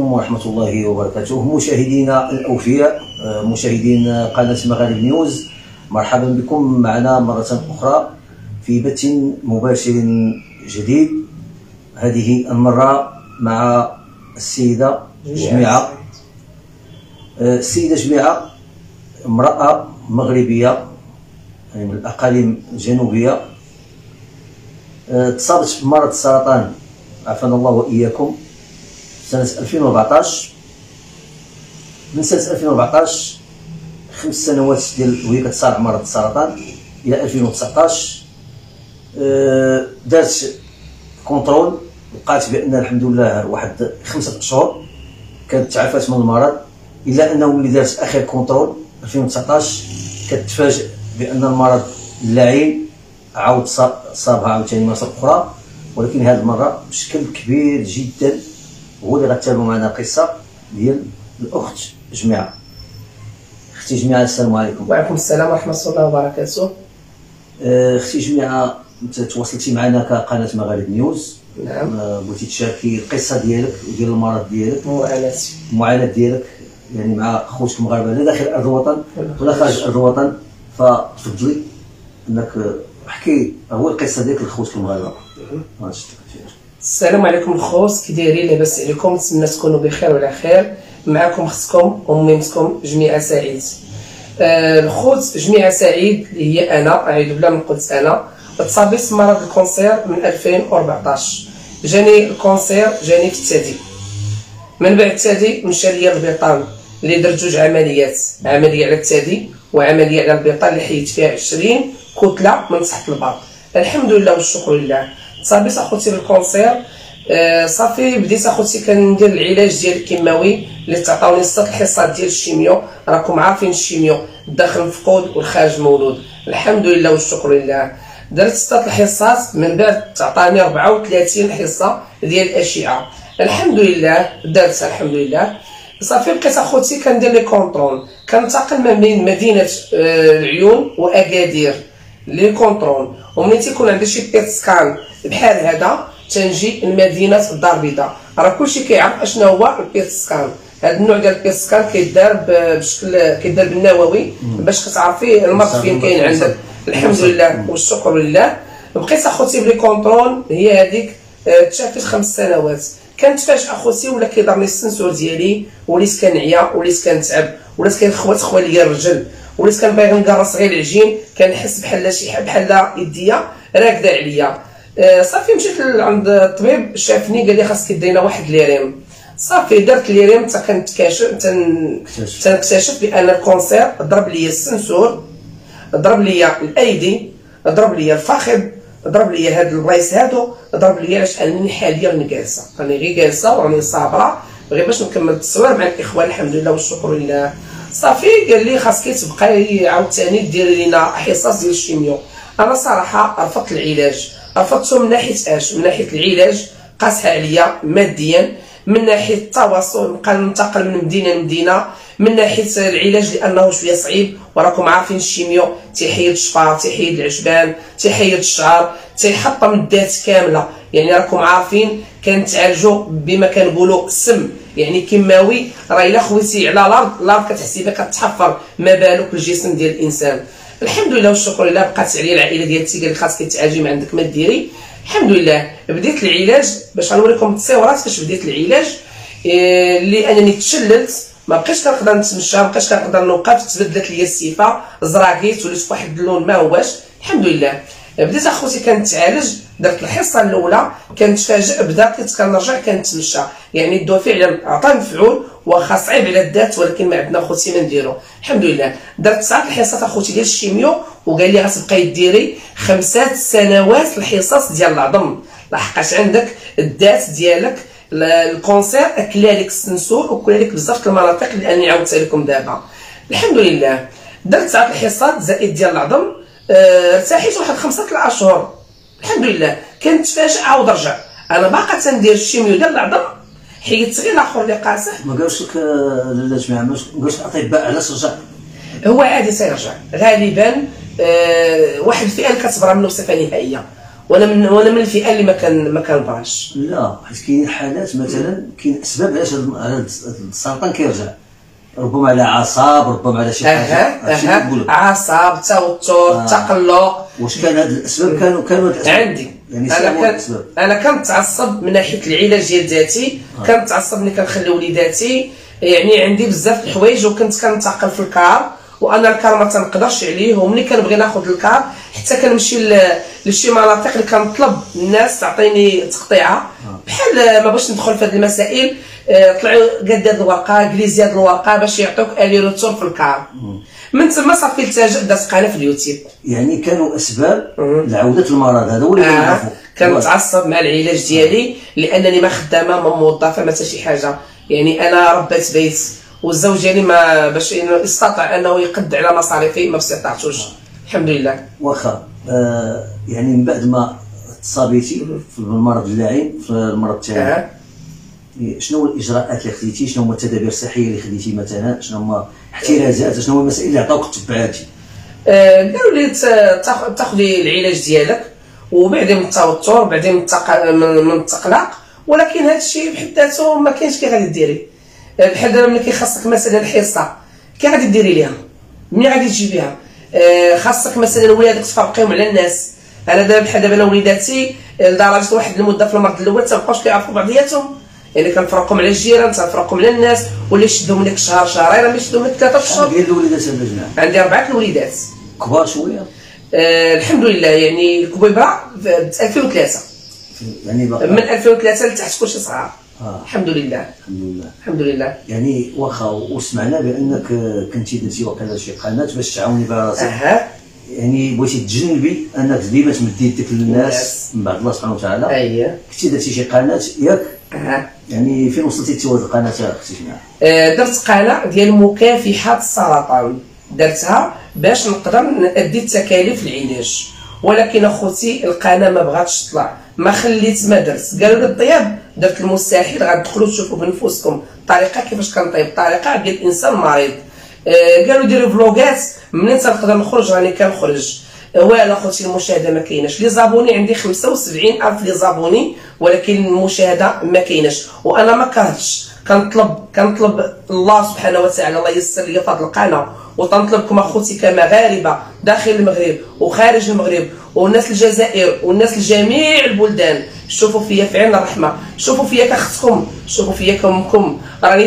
عليكم ورحمة الله وبركاته. مشاهدينا الأوفياء، مشاهدين قناة مغارب نيوز، مرحبا بكم معنا مرة أخرى في بث مباشر جديد. هذه المرة مع السيدة جميعة. السيدة جميعة امرأة مغربية يعني من الأقاليم الجنوبية، تصابت بمرض السرطان عافانا الله وإياكم سنة 2014. من سنة 2014 5 سنوات ديال وهي كتصارع مرض السرطان إلى 2019. دارت كونترول، لقات بأن الحمد لله واحد 5 أشهر كانت تعافات من المرض، إلا أنه ملي دارت آخر كونترول 2019 كتفاجئ بأن المرض اللعين عاود صابها عاوتاني مرة أخرى، ولكن هذه المرة بشكل كبير جدا. هو اللي غتتابعوا معنا قصة ديال الأخت جميعة. أختي جميعة السلام عليكم. وعليكم السلام ورحمة الله وبركاته. أختي جميعة، أنت تواصلتي معنا كقناة مغارب نيوز. نعم. بغيتي تشاركي القصة ديالك وديال المرض ديالك، المعاناة ديالك يعني مع خوتك المغاربة لا داخل أرض الوطن ولا خارج أرض الوطن، فتفضلي أنك احكي هو القصة ديالك لخوتك المغاربة. السلام عليكم الخوت، كي دايرين؟ لاباس عليكم؟ نتمنى تكونوا بخير وعلى خير. معكم اختكم وميمتكم جميعة سعيد. الخوت جميعة سعيد اللي هي انا، اعيذ بالله من قلت انا، تصابت بمرض الكونسير من 2014. جاني الكونسير جاني في الثدي، من بعد الثدي مشى ليا البطان اللي درت 2 عمليات، عملية على الثدي وعملية على البطان اللي حيدت فيها 20 كتلة من تحت البطن. الحمد لله والشكر لله. تصابت اخوتي بالكونسير. صافي بديت اخوتي كندير العلاج ديال الكيماوي اللي تعطاوني 6 الحصات ديال الشيميو. راكم عارفين الشيميو الداخل مفقود والخارج مولود. الحمد لله والشكر لله. درت 6 الحصات، من بعد تعطاني 34 حصه ديال الاشعه. الحمد لله درتها الحمد لله. صافي بقيت اخوتي كندير لي كونترول، كنتقل ما بين مدينه العيون واكادير لي كونترول، وملي تيكون عندي شي بيت سكان بحال هذا تنجي لمدينه الدار البيضاء. راه كلشي كيعرف اشنا هو البيت سكان. هذا النوع ديال البيت سكان كيدار بشكل كيدار بالنووي باش كتعرفي المرض فين كاين عندك. الحمد لله والشكر لله. بقيت اخوتي بلي كونترول هي هذيك. تشافيت 5 سنوات. كنتفاجئ اخوتي ولا كيضرني السنسور ديالي، وليت كنعيا، وليت كنتعب، وليت كيخوات ليا الرجل، وليت كنبغي نقرص غير العجين، كنحس بحال يديا راكده عليا. صافي مشيت عند الطبيب، شافني قال لي خاصك ديرينا واحد ليريم. صافي درت ليريم حتى تنكتشف بان الكونسير ضرب ليا السنسور، ضرب ليا الايدي، ضرب ليا الفخذ، ضرب ليا هاد البلايص هادو، ضرب ليا علاش انني حاليا راني جالسه، راني غير جالسه وراني صابره غير باش نكمل التصوير مع الاخوان. الحمد لله والشكر لله. صافي قال لي خاصك تبقاي عاوتاني ديري لنا حصص ديال الشيميو. انا صراحه رفضت العلاج، رفضته من ناحيه اش؟ من ناحيه العلاج قاسها عليا ماديا، من ناحيه التواصل نبقى ننتقل من مدينه لمدينه، من ناحيه العلاج لانه شويه صعيب، وراكم عارفين الشيميو تيحيد الشفار، تيحيد العجبان، تيحيد الشعر، تيحطم الذات كامله. يعني راكم عارفين كنتعالجوا بما كنقولوا السم، يعني كيماوي. راه الا خويتي على الارض كتحسي بها كتحفر، ما بالك الجسم ديال الانسان. الحمد لله والشكر لله. بقات عليا العائله ديالتي قال لي خاصك تعالجي ما عندك ما ديري. الحمد لله بديت العلاج. باش غنوريكم التصويرات فاش بديت العلاج، اللي انني تشللت، ما بقيتش كنقدر نتمشى، ما بقيتش كنقدر نوقف، تبدلت ليا الصفه، زراكيت، وليت فواحد اللون ما هواش. الحمد لله بديت اخوتي كنتعالج. درت الحصه الاولى كنتفاجئ بدات كنرجع كنتمشى، يعني الدواء فعلا عطى مفعول، واخا صعيب على الذات ولكن ما عندنا اخوتي ما نديرو. الحمد لله درت 9 الحصات اخوتي ديال الشيميو، وقال لي غتبقاي ديري 5 سنوات الحصص ديال العظم، لحقاش عندك الذات ديالك الكونسير اكلا لك السنسور وكلا لك بزاف المناطق اللي اني عاودتها لكم دابا. الحمد لله درت 9 الحصات زائد ديال العظم. ارتاحيت واحد 5 الاشهر. الحمد لله كنتفاجئ عاود رجع. انا باقا تندير الشيميو ديال العظم، حيدت غير الاخر اللي قاصح. ما قالوش لك لاله جماعه، ما قالوش الاطباء علاش رجع؟ هو عادي تيرجع غالبا. واحد الفئه اللي كتبرى منه بصفه نهائيه، وانا من الفئه اللي ما كنبغاش. لا، حيت كاين حالات مثلا كاين اسباب علاش هذا السرطان كيرجع، ربما على اعصاب، ربما على شي حاجه. اعصاب، توتر، تقلق. واش كان هاد الاسباب كانوا هاد الاسباب عندي؟ يعني انا كنتعصب من ناحيه العلاج ديال ذاتي. كنتعصب ملي كنخلي وليداتي، يعني عندي بزاف الحوايج وكنت كنتعقل في الكار، وانا الكار ما تنقدرش عليه. وملي كنبغي ناخذ الكار حتى كنمشي لشي مناطق اللي كنطلب الناس تعطيني تقطيعه، بحال ما باش ندخل في هذه المسائل. طلعوا قد هاد الورقه، جليزي هاد الورقه باش يعطوك الي روتور في الكار. من تما صافي التجأ درت قناه في اليوتيوب. يعني كانوا اسباب لعوده المرض، هذا هو اللي كنعرفو. كنتعصب مع العلاج ديالي لانني ما خدامه ما موظفه ما حتى شي حاجه. يعني انا ربات بيت، والزوج ديالي ما باش يستطيع انه يقد على مصاريفي ما استطعتوش الحمد لله. واخا يعني من بعد ما تصابيتي في المرض اللعين، في المرض تاعك، شنو هو الاجراءات اللي خديتي؟ شنو هما التدابير الصحيه اللي خديتي مثلا؟ شنو هما احترازات؟ شنو هما المسائل اللي عطاوك التبعاتي؟ قالوا لي تاخذي العلاج ديالك، وبعدين من التوتر، بعدين من التقلق. ولكن هذا الشيء بحد ذاته ما كاينش كي غادي ديري. بحال دابا ملي كيخصك مثلا الحصه كي غادي ديري ليها، منين غادي تجيبيها؟ خاصك مثلا ولادك تفرقيهم على الناس. انا دابا بحال دابا انا وليداتي لدرجه واحد المده في المرض الاول تبقاوش كيعرفوا بعضياتهم، يعني كنفرقهم على الجيران، تنفرقهم على الناس، ولا يشدهم لك شهر شهرين، ولا يشدهم لك 3 اشهر. ديال الوليدات هذا الجماعه عندي 4 الوليدات كبار شويه. الحمد لله، يعني الكبيبه في 2003، يعني من 2003 لتحت كلشي صغار. الحمد لله الحمد لله الحمد لله. يعني واخا وسمعنا بانك كنتي درتي وقيلا شي قناه باش تعاوني بها راسك. يعني بغيتي تجنبي انك ديما تمدي يدك للناس من بعد الله سبحانه وتعالى. كنتي درتي شي قناه ياك؟ يعني فين وصلتي انت هاد القناه اختي شنو؟ درت قناه ديال مكافحه السرطان، درتها باش نقدر نأدي التكاليف العلاج. ولكن اخوتي القناه ما بغاتش تطلع، ما خليت ما درت. قالوا لي الطياب، درت المستحيل. غتدخلوا تشوفوا بنفسكم الطريقه كيفاش كنطيب، الطريقه ديال الانسان مريض. قالوا ديروا فلوغات، منين تنقدر نخرج راني كنخرج. والو اخوتي المشاهده ما كايناش. لي زابوني عندي 75,000 لي زابوني، ولكن المشاهده ما كايناش. وانا ما كرهتش، كنطلب الله سبحانه وتعالى الله ييسر لي في هذه القناه. وتنطلبكم اخوتي كمغاربه داخل المغرب وخارج المغرب والناس الجزائر والناس الجميع البلدان، شوفوا فيا في عين الرحمه، شوفوا فيا كاختكم، شوفوا فيا كامكم. راني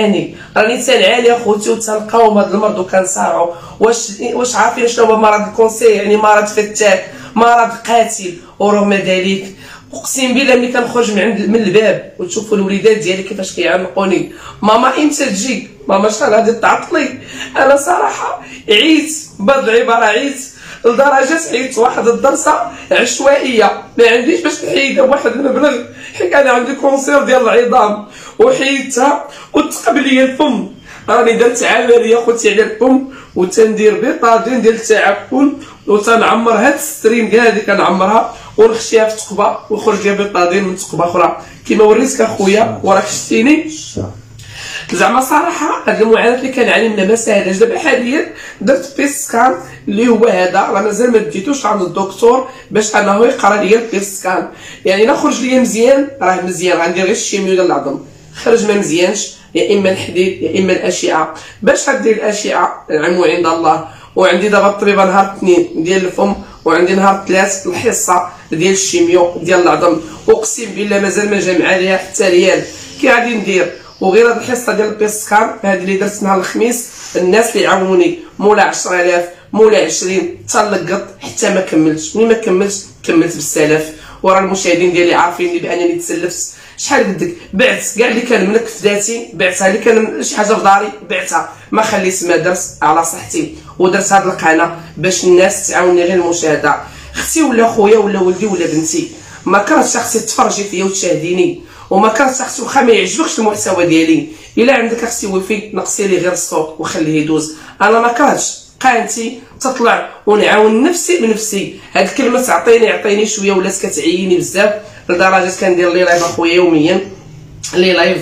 تنعاني اخوتي وتنقاوم هذا المرض وكنصارعوا. واش عارفين شنو هو مرض الكونسير؟ يعني مرض فتاك، مرض قاتل. ورغم ذلك اقسم بالله ملي كنخرج من الباب وتشوفوا الوليدات ديالي كيفاش كيعنقوني، ماما امتى تجي؟ ماما شحال غادي تعطلي؟ انا صراحه عيت بهاد العباره، عيت لدرجه عيت واحد الدرسه عشوائيه ما عنديش باش نحيدها بواحد المبلغ، حيت انا عندي كونسير ديال العظام وحيدتها وتقبل لي الفم. راني درت عمليه خوتي على الفم، وتندير بيطاجين ديال التعفن، وتنعمر هاد الستريم هادي كنعمرها ونخشيها في ثقبه ويخرج لي بيطاجين من ثقبه اخرى كيما وريتك اخويا وراك شتيني. زعما صراحه هاد المعاناه اللي كنعاني منها ما ساهلاش. دابا حاليا درت بيسكان اللي هو هذا، راه مازال ما ديتوش عند الدكتور باش انه يقرا لي البيسكان. يعني الا خرج لي مزيان راه مزيان، غندير غير الشيميو ديال العظم. خرج ما مزيانش يا اما الحديد يا اما الاشعه. باش غدير الاشعه العلم عند الله. وعندي دابا الطبيبه نهار 2 ديال الفم، وعندي نهار 3 الحصه ديال الشيميو ديال العظم. اقسم بالله مازال ما جا معايا حتى ريال. كي غادي ندير؟ وغير هاد الحصه ديال البيسكان هذه اللي درت نهار الخميس، الناس اللي عاونوني مولا 10,000 مولا 20 تلقط حتى ما كملتش. ملي ما كملت بالسلف. وراه المشاهدين ديالي عارفيني بانني تسلفت. شحال قدك بعت كاع اللي كان ملك في ذاتي بعتها، اللي كان شي حاجه في داري بعتها، ما خليت ما درت على صحتي. ودرت هاد القناه باش الناس تعاوني غير المشاهده. اختي ولا خويا ولا ولدي ولا بنتي، ما كرهتش اختي تفرجي فيا وتشاهديني، وما كرهتش اختي واخا ما يعجبكش المحتوى ديالي. الا عندك اختي ويفي نقصي لي غير الصوت وخليه يدوز. انا ما كرهتش قناتي تطلع ونعاون نفسي بنفسي. هاد الكلمه عطيني شويه ولات كتعيني بزاف، لدرجه كندير لي لايف اخويا يوميا لي لايف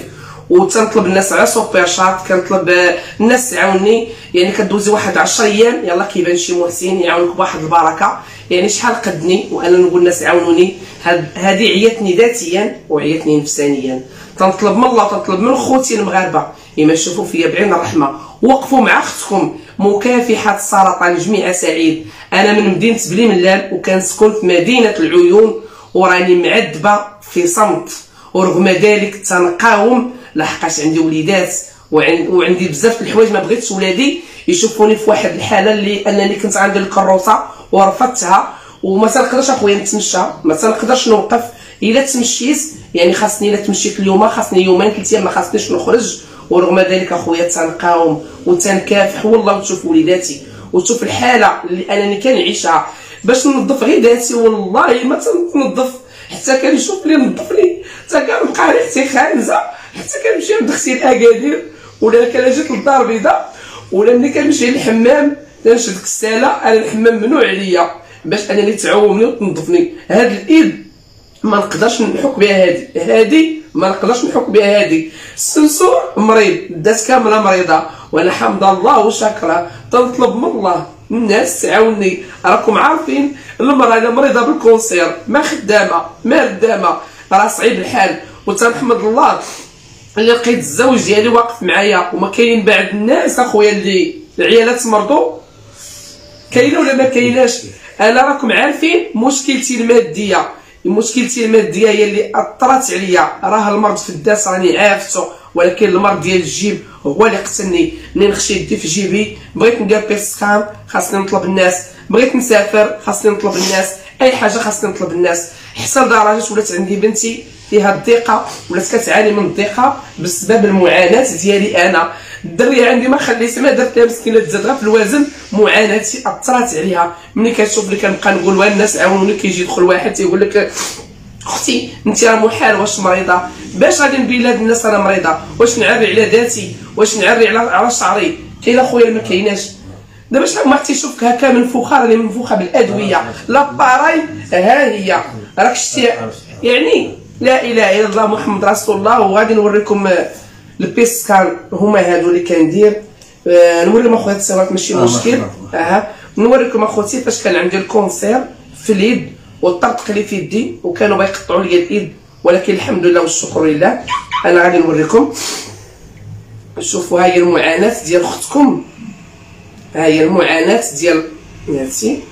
وتنطلب الناس على سوبرشات، كنطلب الناس تعاوني. يعني كدوزي واحد 10 ايام يلا كيبان شي محسن يعاونك بواحد البركه. يعني شحال قدني وانا نقول الناس عاونوني، هذه عياتني ذاتيا وعياتني نفسانيا. تنطلب من الله تنطلب من خوتي المغاربه يما شوفوا فيا بعين الرحمه، وقفوا مع اختكم مكافحه السرطان. جميع سعيد، انا من مدينه بلي ملال وكنسكن في مدينه العيون وراني معذبه في صمت، ورغم ذلك تنقاوم لحقاش عندي وليدات وعندي بزاف الحوايج. ما بغيتش ولادي يشوفوني في واحد الحاله اللي انني كنت عندي الكروسه ورفضتها وما تنقدرش اخويا نتمشى، ما تنقدرش نوقف. الا تمشيت يعني خاصني، الا تمشيت اليوم خاصني يومين 3 ايام ما خاصنيش نخرج. ورغم ذلك اخويا تنقاوم وتنكافح والله، وتشوف وليداتي وتشوف الحاله اللي انني كنعيشها باش ننظف غير ذاتي. والله ما تنظف حتى كان يشوف لي نظفني، حتى كنبقى ريحتي خانزه، حتى كنمشي عند اختي الاكادير ولا كان جيت للدار البيضاء ولا ملي كنمشي للحمام تنشد الكساله. انا الحمام ممنوع عليا باش انني تعومني وتنظفني. هاد الايد ما نقدرش نحك بها، هذه ما نقدرش نحك بها. هذه السنسور مريض، دات كامله مريضه، وانا حمد الله وشكرا. تنطلب من الله الناس تعاوني. راكم عارفين المراه اللي مريضه بالكونسير ما خدامه ما ردامه راه صعيب الحال. وتنحمد الله اللي لقيت الزوج ديالي واقف معايا. وما كاين بعض الناس اخويا اللي العيالات مرضوا، كاينه ولا ما كايناش. انا راكم عارفين مشكلتي الماديه، مشكلتي الماديه هي اللي اثرت عليا. راه المرض في الداس راني عافته، ولكن المرض ديال الجيب هو اللي قتلني. منين نخشي يدي في جيبي بغيت ندير بيسكان خاصني نطلب الناس، بغيت نسافر خاصني نطلب الناس، اي حاجه خاصني نطلب الناس. حتى لدرجه ولات عندي بنتي فيها الضيقه، ولات كتعاني من الضيقه بسبب المعاناه ديالي. انا الدريه عندي ما خليت ما درتها مسكينه، تزاد غير في الوزن. معاناتي اثرت عليها. ملي كتشوف اللي كنبقى نقول وها الناس عاونوني، كيجي يدخل واحد تيقول لك اختي انت راه محال واش مريضه، باش غادي نبين لهاد الناس انا مريضه؟ واش نعري على ذاتي؟ واش نعري على شعري؟ كاين اخويا ما كايناش. دابا شحال ما تيشوفك هكا منفوخه، راني منفوخه بالادويه لا باراي. ها هي راك شتي يعني. لا اله الا الله محمد رسول الله. وغادي نوريكم البيسكان هما هادو اللي كندير. نوريكم اخويا التصويرات ماشي مشكل. نوريكم اخوتي فاش كان عندي الكونسير في اليد والطرطق لي في يدي وكانوا بيقطعوا لي اليد، ولكن الحمد لله والشكر لله. انا غادي نوريكم. شوفوا هاي المعاناه ديال اختكم، هاي المعاناه ديال ميرسي.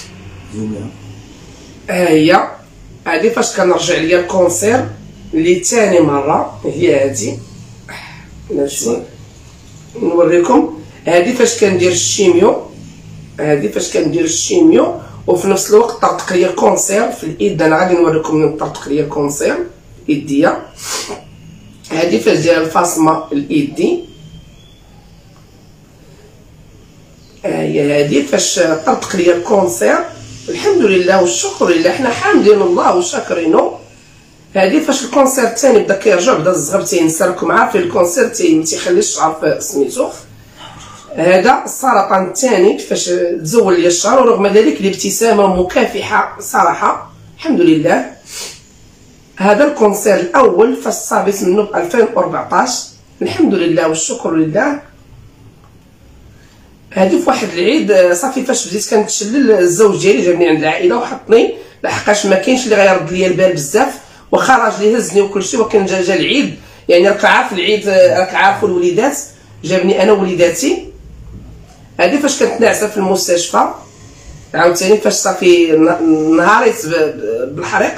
هي هادي فاش كنرجع ليا الكونسير اللي ثاني مره، هي هادي ميرسي. نوريكم هادي فاش كندير الشيميو، هادي فاش كندير الشيميو وفي نفس الوقت طرطق ليا الكونسير في الايد. انا غادي نوريكم من طرطق ليا الكونسير يديا. هادي فاش داير الفاصمه الايدي، هي هادي فاش طرطق ليا الكونسير. الحمد لله والشكر لله، حنا حامدين الله وشاكرينو. هادي فاش الكونسير الثاني بدا كيرجع، بدا الزغب تينسى. راكم عارفين الكونسير تيخلي الشعر في سميتو. هذا السرطان الثاني فاش تزول لي الشعر، ورغم ذلك الابتسامه مكافحه صراحه الحمد لله. هذا الكونسير الاول فاش صابت منه ب 2014 الحمد لله والشكر لله. هذه في واحد العيد صافي فاش بديت كنتشلل، الزوج ديالي جابني عند العائله وحطني لحقاش ما كاينش اللي غيرد ليا البال بزاف، واخا راجلي هزني وكلشي، ولكن جا العيد. يعني راك عارف العيد، راك عارفوا الوليدات، جابني انا ووليداتي. هذه فاش كنت ناعسه في المستشفى عاوتاني فاش صافي نهاريت بالحريق.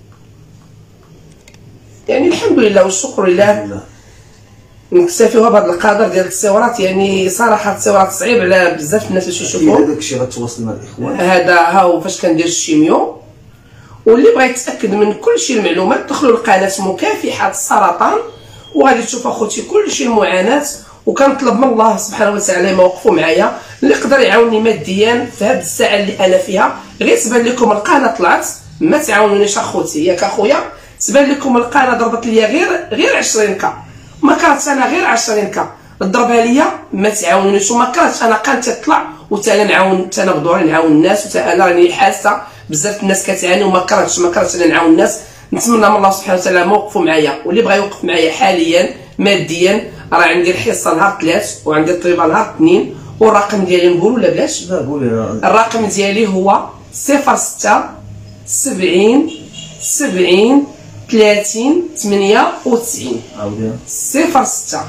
يعني الحمد لله والشكر لله نكتفيوها بهذا القدر ديال التصويرات. يعني صراحه التصويرات صعيب على بزاف الناس باش يشوفوا. هذاك الشيء غتواصل مع الاخوان. هذا ها هو فاش كندير الشيميو. واللي بغى يتاكد من كل شيء المعلومات دخلوا لقناه مكافحه السرطان وغادي تشوف اخوتي كل شيء المعاناه. وكنطلب من الله سبحانه وتعالى ما وقفوا معايا اللي يقدر يعاونني ماديا في هذه الساعه اللي انا فيها. غير تبان لكم القناه طلعت ما تعاونونيش اخوتي، ياك اخويا؟ تبان لكم القناه ضربت ليا غير 20 كا، ما كانت انا غير 20 كا ضربها ليا ما تعاونونيش. وما كانتش انا قناه تطلع وتا نعاون، تا انا بدوري نعاون الناس، وتا انا راني حاسه بزاف الناس كتعاني وما كرهتش انا نعاون الناس. نتمنى من الله سبحانه وتعالى ما وقفوا معايا، واللي بغى يوقف معايا حاليا ماديا راه عندي الحصه نهار 3 وعندي الطبيبه نهار 2، والرقم ديالي نقولوا ولا بلاش؟ لا قولي. الرقم ديالي هو 06 70 70 30 98. عاودي. 06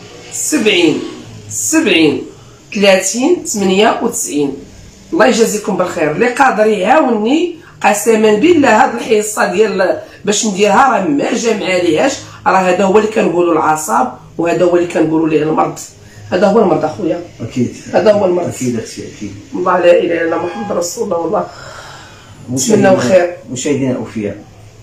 70 70 30 98. الله يجازيكم بالخير. اللي قادر يعاونني قسما بالله هاد الحصه ديال باش نديرها راه ما جا معاليهاش، راه هذا هو اللي كنقولوا العصاب، وهذا هو اللي كنقولوا ليه المرض. هذا هو المرض اخويا، اكيد هذا هو المرض. اكيد اكيد. الله لا اله الا محمد رسول الله. والله نتمنوا الخير. مشاهدينا الاوفياء،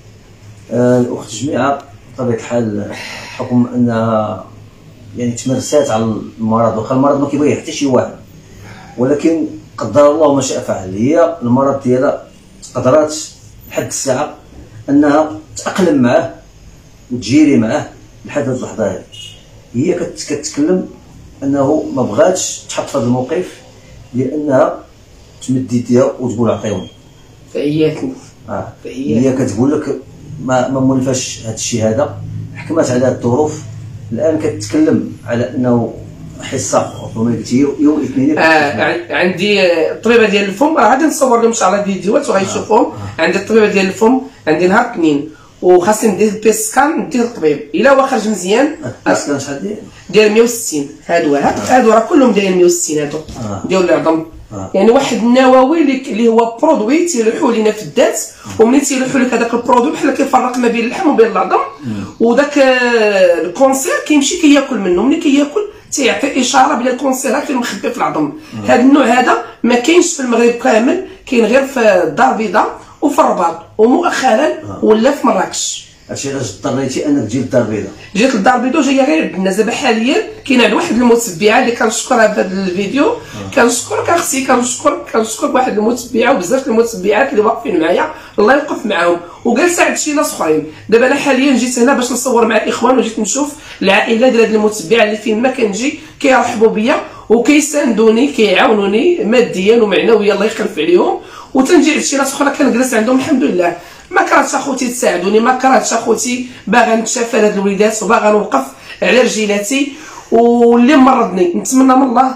الاخت جميعه بطبيعه الحال بحكم انها يعني تمرسات على المرض، واخا المرض ما كيبغي حتى شي واحد، ولكن قدر الله ما شاء فعل. هي المرض ديالها قدرات لحد الساعه انها تاقلم معاه وتجيري معاه لحد هذه اللحظه هذه. هي كتكلم انه ما بغاتش تحط في هذا الموقف لانها تمد يديها وتقول عطيوني. فهياتني. هي كتقول لك ما مولفاش هذا الشيء هذا، حكمات على الظروف. الان كتكلم على انه حصه ربما قلتي يوم الاثنين. عندي الطبيبه ديال الفم، راه غادي نصور لهم ان شاء الله فيديوهات وغيشوفوهم. عندي الطبيبه ديال الفم عندي نهار 2، وخاصني ندير بيسكان ندير الطبيب. الا هو خرج مزيان بيسكان شحال داير 160. هادو راه كلهم دايرين 160 هادو ديال العظم. يعني واحد النووي اللي هو برودوي تيلوحوا لينا في الذات، ومنين تيلوحوا لك هذاك البرودوي بحال كيفرق ما بين اللحم وبين العظم، وداك الكونسير كيمشي كياكل منه. ملي كياكل تيعطي اشاره بلي الكونسير فين مخبي في العظم. هذا النوع هذا ما كاينش في المغرب كامل، كاين غير في الدار البيضاء وفي الرباط، ومؤخرا ولا في مراكش. هادشي علاش اضطريتي انك تجي للدار البيضاء؟ جيت للدار البيضاء جايه غير عندنا دابا حاليا. كاين واحد المتبعه اللي كنشكرها في هذا الفيديو، كنشكرك اختي، كنشكرك واحد المتبعه وبزاف المتبعات اللي واقفين معايا، الله يوقف معاهم. وجالسه عند شي ناس اخرين. دابا انا حاليا جيت هنا باش نصور مع الاخوان، وجيت نشوف العائله ديال هذه المتبعه اللي فين ما كنجي كيرحبوا بيا وكيساندوني كيعاونوني ماديا ومعنويا، الله يخلف عليهم. وتنجي عند شي ناس اخرى كنجلس عندهم الحمد لله. ما كرهتش اخوتي تساعدوني، ما كرهتش اخوتي باغا نتشافى لهاد الوليدات وباغا نوقف على رجيلاتي. واللي مرضني نتمنى من الله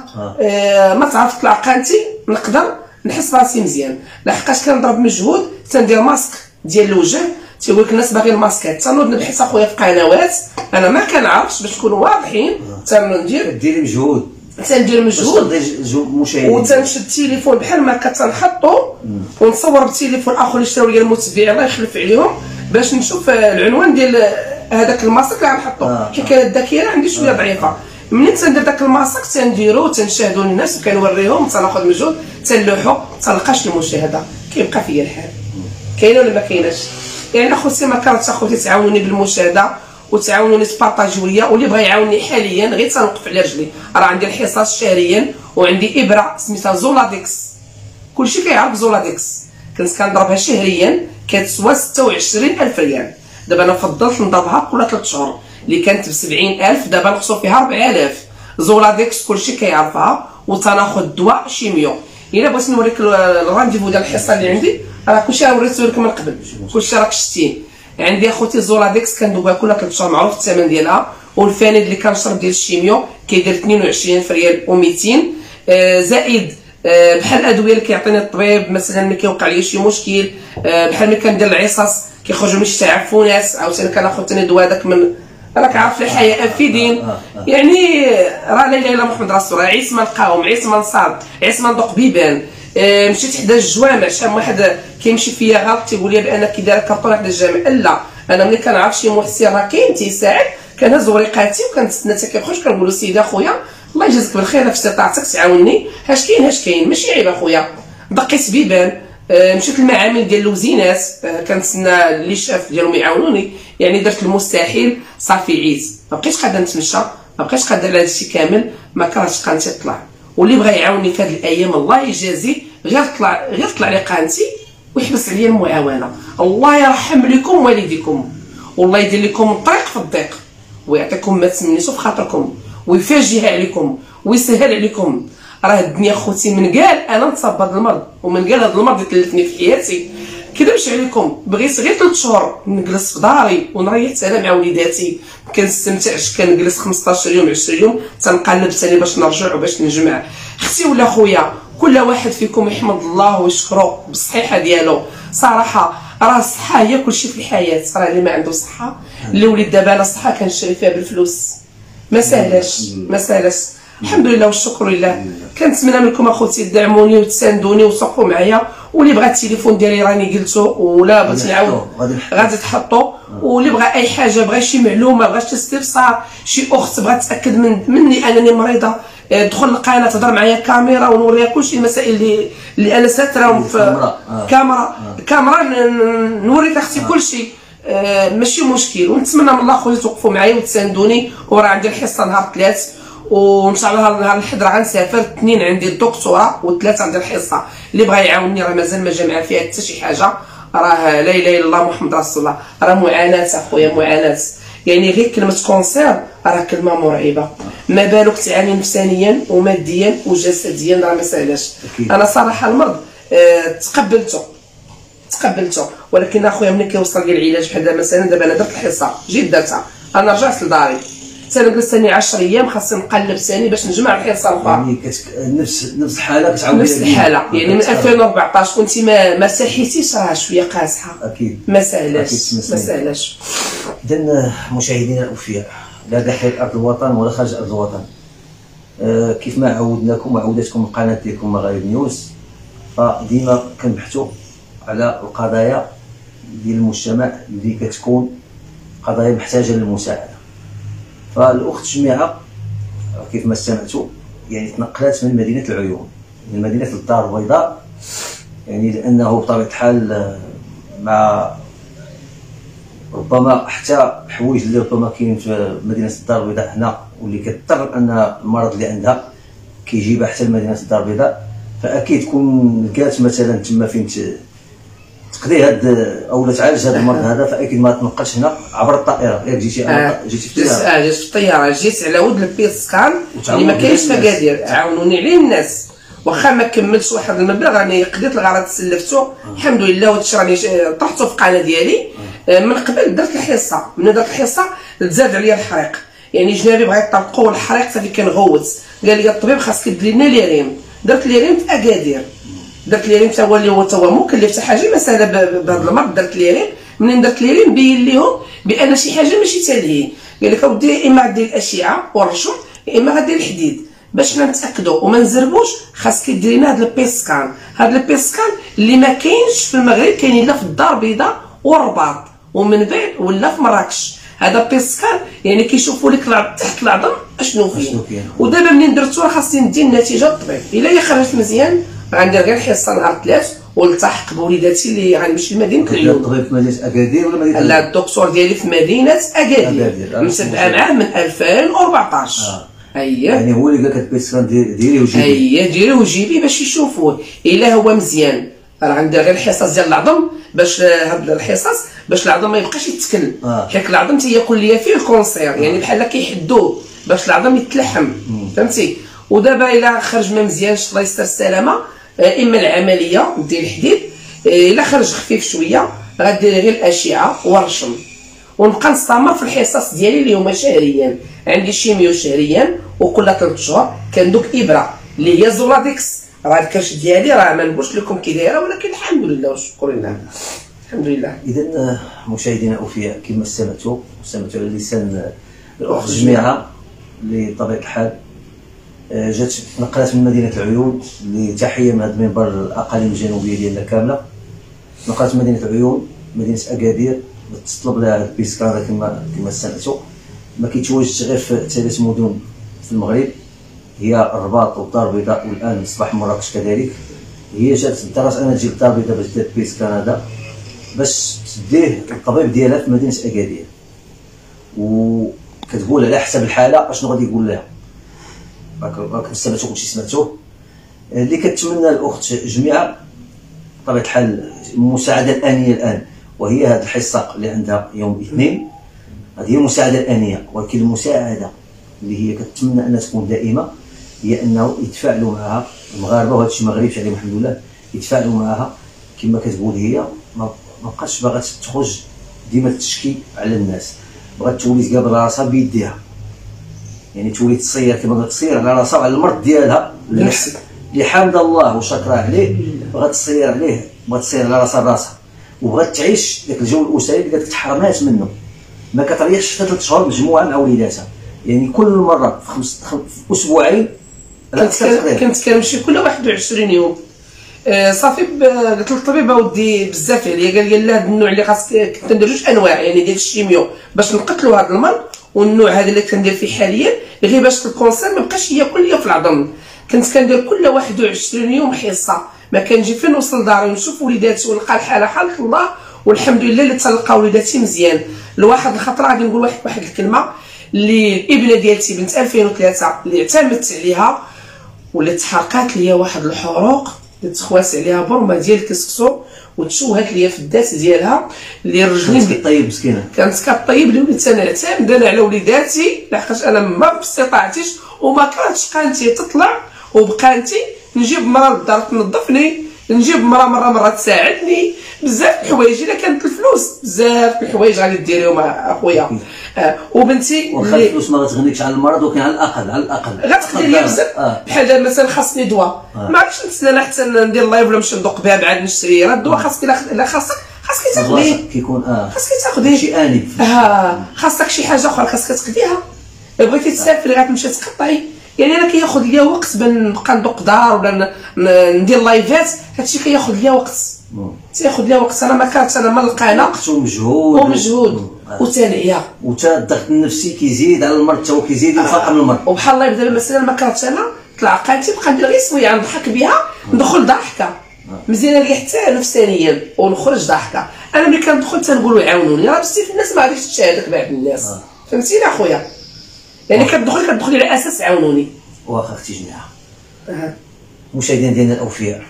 ما تعرف تطلع قانتي نقدر نحس راسي مزيان، لحقاش كنضرب مجهود. تندير ماسك ديال الوجه، تيقول لك الناس باغيين الماسكات، تنوض نبحث اخويا في قنوات انا ما كنعرفش باش نكونوا واضحين. تندير ديري مجهود، تندير مجهود مشاهدين، وتنشد التليفون بحال ما كتنحطو ونصور بالتليفون اخر اللي شراو لي المتبعين الله يخلف عليهم باش نشوف العنوان ديال هذاك الماسك اللي غنحطو. الحكايه الذكيه عندي شويه ضعيفه. منين تندير داك الماسك تنديرو تنشاهدوا الناس وكنوريهم، تناخذ مجهود تنلوحو، تلقاش المشاهده، كيبقى فيا الحال. كاينه ولا ما كايناش؟ يعني اخوتي ما كانتش اخوتي تعاونوني بالمشاهده وتعاونوني تبارطاجيو ليا، واللي بغى يعاونني حاليا غير تنوقف على رجلي. راه عندي الحصص شهريا وعندي ابره سميتها زولاديكس، كلشي كيعرف زولاديكس، كنت كنضربها شهريا كتسوى 26,000 ريال. دابا انا فضلت نضربها كل 3 شهور اللي كانت ب 70,000، دابا نقصوا فيها 4,000. زولاديكس كلشي كيعرفها، وتناخذ دواء شيميو. الا بغيت نوريك الرانديفو ديال الحصه اللي عندي راه كلشي وريته لك من قبل، كلشي راك شتيه. عندي اخوتي زولاديكس كندوبها كل 3 شهور، معروف الثمن ديالها. والفانيد اللي كنشرب ديال الشيميو كيدير 22,000 ريال و200، زائد بحال الادويه اللي كيعطيني الطبيب مثلا ملي كيوقع لي شي مشكل، بحال ملي كندير العصاص كيخرجوا من شي تعفنات، عاوتاني كناخذ ثاني دواء هذاك من راك عارف الحياه افيدين. يعني راه لا اله الا محمد رسول الله. عيس ما نلقاهم، عيس ما نصاب، عيس ما ندوق بيبان. مشيت حدا الجوامع، شحال واحد كيمشي فيا غلط تيقول لي بان كي داير كرطون حدا الجامع. لا، انا ملي كنعرف شي محسن راه كاين تيساعد كنهز وريقاتي وكنتسنى حتى كيخرج، كنقول له سيدي اخويا الله يجازيك بالخير في استطاعتك تعاوني، هاش كاين ماشي عيب اخويا. دقيت بيبان، مشيت للمعامل ديال الوزينات كنتسنى اللي شاف ديالهم يعاونوني. يعني درت المستحيل صافي عييت، ما بقيتش قادره نتمشى، ما بقيتش قادره على هادشي كامل، ما كرهتش قناتي تطلع. واللي بغى يعاوني في هذه الايام الله يجازي، غير طلع لي قناتي ويحبس عليا المعاونه. الله يرحم لكم والديكم، والله يدير لكم الطريق في الضيق، ويعطيكم ما تمنيتو في خاطركم، ويفاجئها عليكم ويسهل عليكم. راه الدنيا خوتي من قال انا نتصاب بهذا المرض، ومن قال هذا المرض يتلفني في حياتي، كيدابش عليكم، بغيت غير 3 شهور نجلس في داري ونريح انا مع وليداتي، ما كنستمتعش، كنجلس 15 يوم 20 يوم تنقلب ثاني باش نرجع وباش نجمع. اختي ولا خويا، كل واحد فيكم يحمد الله ويشكره بالصحيحه ديالو. صراحه راه الصحه هي كلشي في الحياه، راه اللي ما عنده صحه، اللي ولد دابا انا الصحه كنشري فيها بالفلوس، ما سهلاش ما سهلاش. الحمد لله والشكر لله. كنتمنى منكم اخوتي تدعموني وتساندوني وتوقفوا معايا، واللي بغى التليفون ديالي راني قلتو، ولا بغيت نعاود غادي تحطو، واللي بغى اي حاجه، بغى شي معلومه، بغى شي استفسار، شي اخت بغات تاكد مني انني مريضه، دخل القناه تهضر معايا كاميرا ونوريها كلشي المسائل اللي انا ساتراهم في الكاميرا نوريك اختي كلشي. ماشي مشكل. ونتمنى من الله خويا توقفوا معايا وتساندوني، وراه عندي الحصه نهار 3، وان شاء الله نهار الحد راه غنسافر. 2 عندي الدكتوراه، و3 عندي الحصه. اللي بغى يعاونني راه مازال ما جا فيها حتى شي حاجه، راه لا اله الا الله محمد رسول الله، راه معاناه اخويا معاناه. يعني غير كلمه كونسير راه كلمه مرعبه، ما بالك تعاني نفسانيا وماديا وجسديا، راه ما سهلاش. انا صراحه المرض تقبلته، ولكن اخويا ملي كيوصل لي العلاج بحال مثلا دابا انا درت الحصه جيت درتها، انا رجعت لداري تنجلس ثاني 10 ايام خاصني نقلب ثاني باش نجمع الحصه الاخرى. يعني نفس الحاله كتعاود نفس الحاله. يعني من 2014 كنت ما ساحيتيش، راه شويه قاصحه اكيد ما سهلاش. اذا مشاهدينا الاوفياء، لا داخل ارض الوطن ولا خارج ارض الوطن، كيف ما عودناكم وعودتكم القناه ديالكم مغارب نيوز، فديما كنبحثوا على القضايا ديال المجتمع اللي كتكون قضايا محتاجه للمساعده. فالاخت جميعه كيف ما استمعتوا يعني تنقلت من مدينه العيون، من مدينه الدار البيضاء، يعني لانه بطبيعه الحال مع ربما حتى الحوايج اللي ربما كاين في مدينه الدار البيضاء هنا، واللي كتضطر ان المرض اللي عندها كيجيبها حتى لمدينه الدار البيضاء، فاكيد كون لقات مثلا تما فين تقضي هاد او تعالج هذا المرض هذا، فاكيد ما تنقلش هنا عبر الطائره. ياك جيتي في الطياره؟ جيت في الطياره، جيت على ود البيسكان اللي ما كاينش في اكادير، عاونوني عليه الناس، واخا ما كملتش واحد المبلغ راني قضيت الغرض سلفتو الحمد لله. وهادشي راني طرحته في القناه ديالي. من قبل درت الحصه، من درت الحصه تزاد عليا الحريق، يعني جنابي بغا يطلقوا الحريق حتى كنغوت، قال لي الطبيب خاصك دير لنا ليريم. درت ليريم في اكادير، درت ليريم حتى هو اللي هو مكلف حتى حاجه ما سهله بهذا المرض. درت ليريم، منين درت ليريم بين ليهم بان شي حاجه ماشي تالهين، قال لك اودي اما غدير الاشعه والرشم يا اما غدير الحديد باش نتاكدوا وما نزربوش. خاصك ديري لنا هذا البيسكان، هذا البيسكان اللي ما كاينش في المغرب، كاين الا في الدار البيضاء والرباط، ومن بعد ولا في مراكش. هذا بيسكان يعني كيشوفوا لك تحت العظم اشنو فيه. ودابا منين درتو راه خاصني ندي النتيجه للطبيب. الا هي خرجت مزيان غندير غير حصه نهار 3 والتحق بوليداتي اللي غنمشي لمدينه العيون. الطبيب في مدينه اكادير ولا مدينه؟ لا، الدكتور ديالي في مدينه اكادير، متبعه معاه من 2014. يعني هو اللي قال لك البيسكان ديري وجيبي. ديري وجيبي باش يشوفوه. الا هو مزيان راه غندير غير الحصص ديال العظم، باش هاد الحصص باش العظم ما يبقاش يتكل، حيت العظم تيكون ليا فيه الكونسير، يعني بحال كيحدوه باش العظم يتلحم، فهمتي. ودابا الا خرج ما مزيانش الله يستر السلامه، اما العمليه ديال الحديد، الا خرج خفيف شويه غدير غير الاشعه والرشم، ونبقى نستمر في الحصص ديالي اللي هما شهريا. عندي شيميو شهريا، وكل 3 شهور كندوك ابره اللي هي زولاديكس. راه الكرش ديالي راه ما نقولش لكم كي دايره، ولكن الحمد لله والشكر لله الحمد لله. اذا مشاهدينا الاوفياء، كما استمعتوا على لسان الاخت جميعه اللي بطبيعه الحال جات نقلت من مدينه العيون، اللي تحيه من هذا المنبر الاقاليم الجنوبيه ديالنا كامله. نقلت من مدينه العيون مدينه اكادير، تطلب لها هذا البيسكان كما استمعتوا. ما كيتواجدش غير في 3 مدن في المغرب، هي الرباط والدار البيضاء، والان اصبح مراكش كذلك. هي جات درات انا تجي للدار البيضاء باش دير البيسكان هذا، باش تديه الطبيب ديالها في مدينه اكادير، وكتقول على حسب الحاله اشنو غادي يقول لها. راكم استمعتوا كلشي سمعتوه. اللي كتمنى الاخت جميعه بطبيعه الحال المساعده الانيه الان، وهي هذه الحصه اللي عندها يوم الاثنين، هذه هي المساعده الانيه. ولكن المساعده اللي هي كتمنى انها تكون دائمه هي انه يتفاعلوا معها المغاربه، وهذا الشيء ما غريبش عليهم الحمد لله، يتفاعلوا معها كما كتقول هي، ما بقاتش باغا تخرج ديما تشكي على الناس، بغات تولي تقابل راسها بيديها، يعني تولي تصير كما تصير على راسها وعلى المرض ديالها اللي حامد الله وشكرا عليه، بغات تصير عليه، بغات تصير على راسها وبغات تعيش داك الجو الاسري اللي كانت تحرمات منه. ما كتريحش حتى 3 شهور مجموعه مع وليداتها، يعني كل مره في اسبوعين كنت كنمشي كل 21 يوم. صافي قلت للطبيب اودي بزاف عليا، قال لي لا هذا النوع اللي خاصك كنت ندير 2 انواع يعني ديال الشيميو باش نقتلوا هذا المرض، والنوع هذا اللي كندير فيه حاليا غير باش الكونسير ما بقاش ياكل ليا في العظم. كنت كندير كل 21 يوم حصه، ما كنجي فين نوصل لداري ونشوف وليداتي ونلقى الحاله حاله الله، والحمد لله اللي تلقى وليداتي مزيان. لواحد الخطره غادي نقول واحد الكلمه، اللي الابنه ديالتي بنت 2003 اللي اعتمدت عليها ولات تحرقات ليا واحد الحروق اللي تخواس عليها برمه ديال الكسكسو وتشوهت ليا في الذات ديالها، اللي الرجلين كطيب مسكينه كانت كطيب اللي وليت انا نعتمد انا على وليداتي، لحقاش انا ما باستطاعتيش وما كانتش قانتي تطلع، وبقانتي نجيب مرا للدار تنظفني، نجيب مرة تساعدني بزاف الحوايج. الا كانت الفلوس بزاف الحوايج غادي ديريهم اخويا. وبنتي واخا الفلوس ما غتغنيكش على المرض، ولكن على الاقل غتقضي ليا بزاف. بحال دابا مثلا خاصني دواء، ما عرفتش نتسنى حتى ندير لايف ولا نمشي ندوق بها بعد نشري، راه الدواء خاصك الا خاصك تاخذيه، كيكون خاصك تاخذيه شي اني خاصك شي حاجه اخرى خاصك تقضيها. بغيتي تسافري غتمشي تقطعي، يعني انا كياخذ ليا وقت بان نبقى ندوق دار ولا ندير لايفات، هادشي كياخذ ليا وقت، تياخذ ليا وقت. انا ما كانتش انا ما لقينا وقت ومجهود وتنعيه وتا الضغط النفسي كيزيد على المرض، حتى هو كيزيد يفاقم المرض. وبحال الله دابا مثلا ما كرهتش انا طلع قالتي بقى ندير غير سويه نضحك بها ندخل ضحكه مزيانه لي حتى نفسانيا ونخرج ضحكه. انا ملي كندخل تنقولوا يعاونوني، راه بزاف الناس ما غاديش تشاهدك بعض الناس، فهمتيني اخويا؟ يعني كتدخلي على اساس عاونوني. واخا اختي جميعه مشاهدينا ديالنا الاوفياء،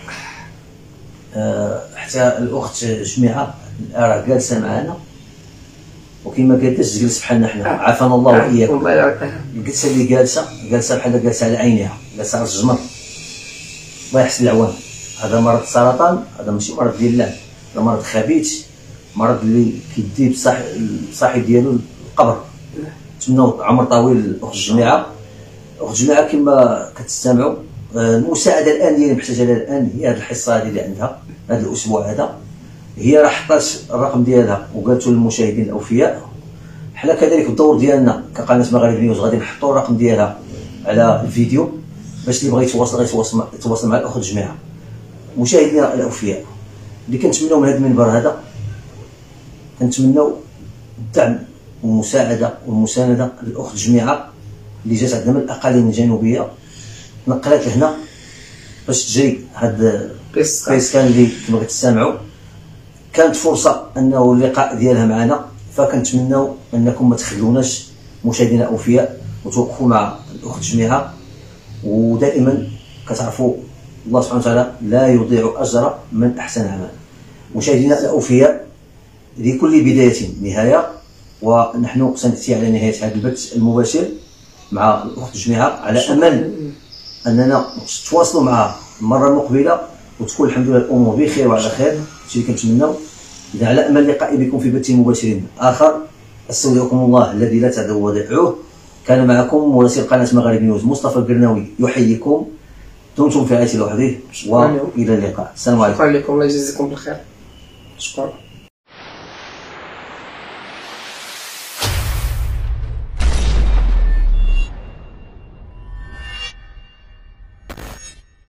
حتى الاخت جميعه راه جالسه معنا وكما قالت تجلس بحالنا حنا، عافانا الله واياكم. الجلسه اللي جالسه بحال جالسه على عينيها، جالسه على الجمر. الله يحسن العوان. هذا مرض السرطان، هذا ماشي مرض ديال اللعب، هذا مرض خبيث، مرض اللي كيدي صاحب ديالو القبر. نتمنوا عمر طويل الاخت جميعه. اخت جميعه كما كتستمعوا، المساعده الان اللي محتاجه لها الان هي هذه الحصه هذه اللي عندها هذا الاسبوع هذا. هي راه حطات الرقم ديالها وقالتو للمشاهدين الاوفياء. حنا كذلك الدور ديالنا كقناه مغاربه نيوز غادي نحطوا الرقم ديالها على الفيديو باش اللي بغى يتواصل مع الاخت جميعه. مشاهدينا الاوفياء، اللي كنتمناو من هذا المنبر هذا، كنتمناو الدعم والمساعده والمسانده للاخت جميعه اللي جات عندنا من الاقاليم الجنوبيه، نقلات لهنا باش تجري هاد البيسكان اللي كما كتسمعوا. كانت فرصه انه اللقاء ديالها معنا، فكنتمناو انكم ما تخلوناش مشاهدينا الاوفياء وتوقفوا مع الاخت جميعه. ودائما كتعرفوا الله سبحانه وتعالى لا يضيع اجر من احسن عمل. مشاهدينا الاوفياء، لكل بدايه نهايه، ونحن سناتي على نهايه هذا البث المباشر مع الاخت جميعه، على امل اننا نتواصلوا معها المره المقبله وتكون الحمد لله الامور بخير وعلى خير. هادشي اللي كنتمناو. اذا على امل لقاء بكم في بث مباشر اخر، استودعكم الله الذي لا تدعوا ودائعوه. كان معكم مراسل قناه مغاربه نيوز مصطفى القرناوي يحييكم. دمتم في رعايه الله وحده، والى اللقاء. السلام عليكم. شكرا لكم، الله يجزيكم بالخير. شكرا.